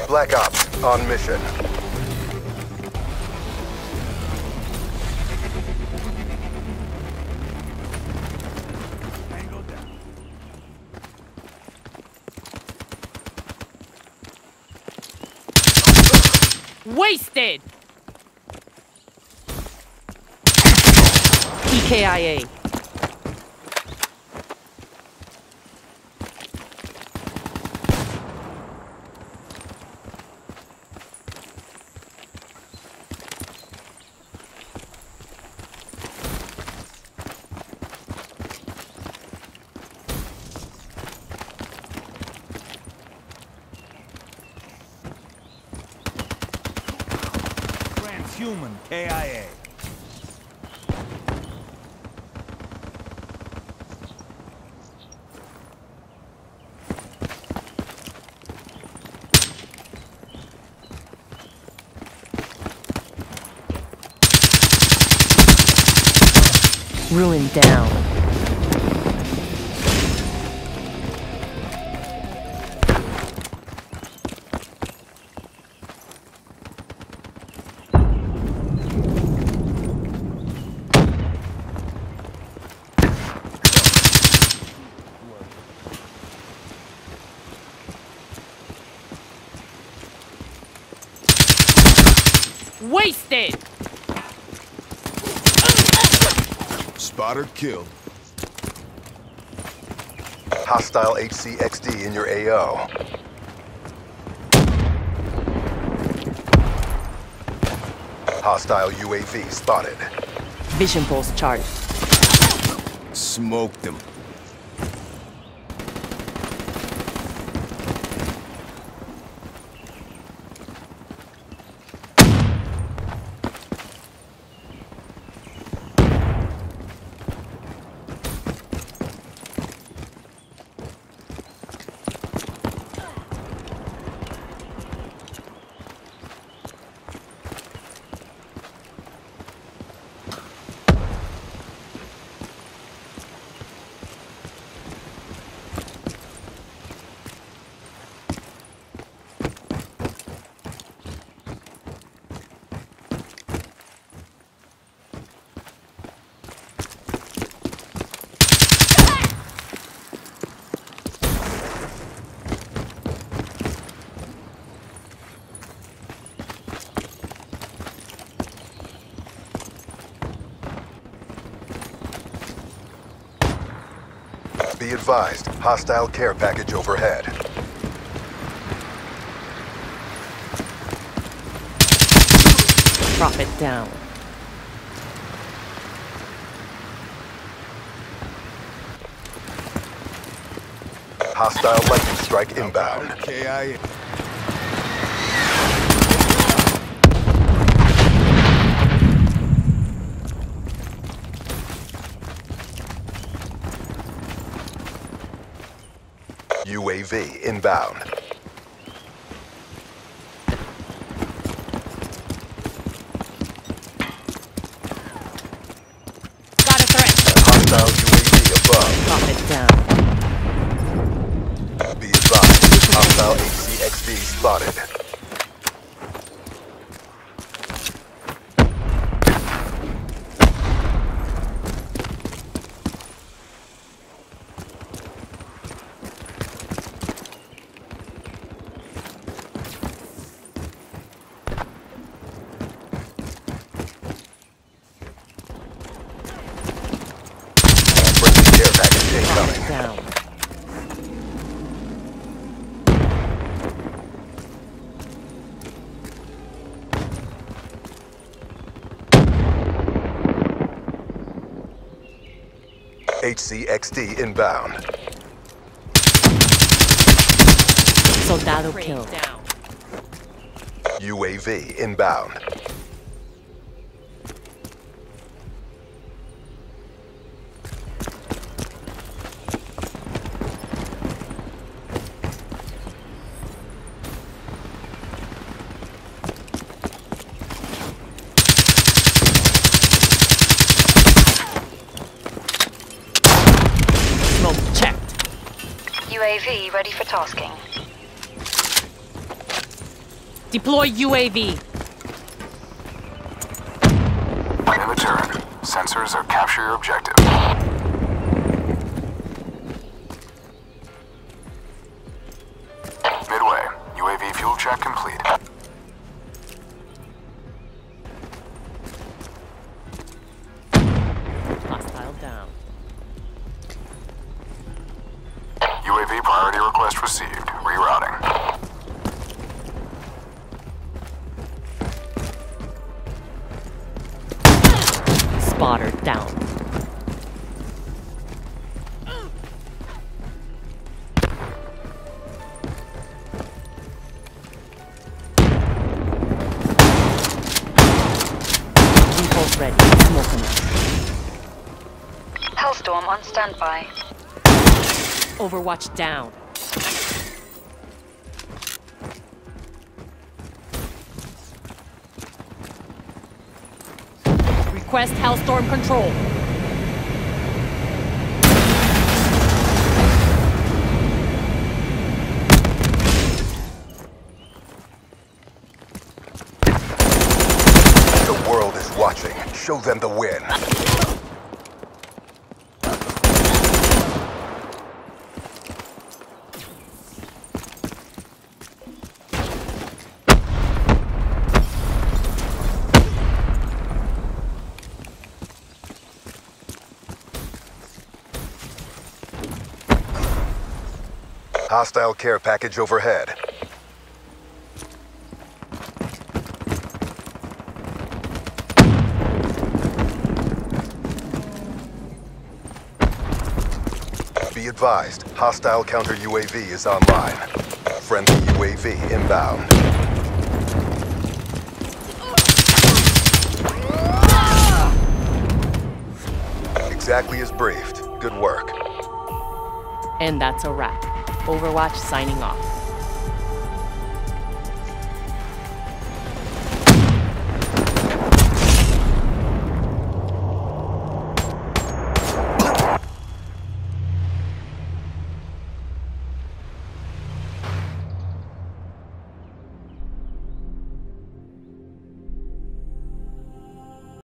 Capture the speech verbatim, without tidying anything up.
Black Ops, on mission. Wasted! E K I A. Human K I A. Ruin down. Wasted! Spotter killed. Hostile H C X D in your A O. Hostile U A V spotted. Vision pulse charged. Smoked them. Be advised, hostile care package overhead. Profit down. Hostile lightning strike inbound. K I A. U A V inbound. Got a threat. Hostile U A V above. Profit down. Be advised, hostile H C X D spotted. Care package incoming. Down. H C X D inbound. Soldado killed. Down. U A V inbound. U A V ready for tasking. Deploy U A V. In return, sensors are capture your objective. Midway, U A V fuel check complete. Hostile down. U A V priority request received. Rerouting. Spotter down. Default ready. Smoking it. Hellstorm on standby. Overwatch down. Request Hellstorm control. The world is watching. Show them the win. Hostile care package overhead. Be advised, hostile counter U A V is online. Friendly U A V inbound. Exactly as briefed. Good work. And that's a wrap. Overwatch signing off.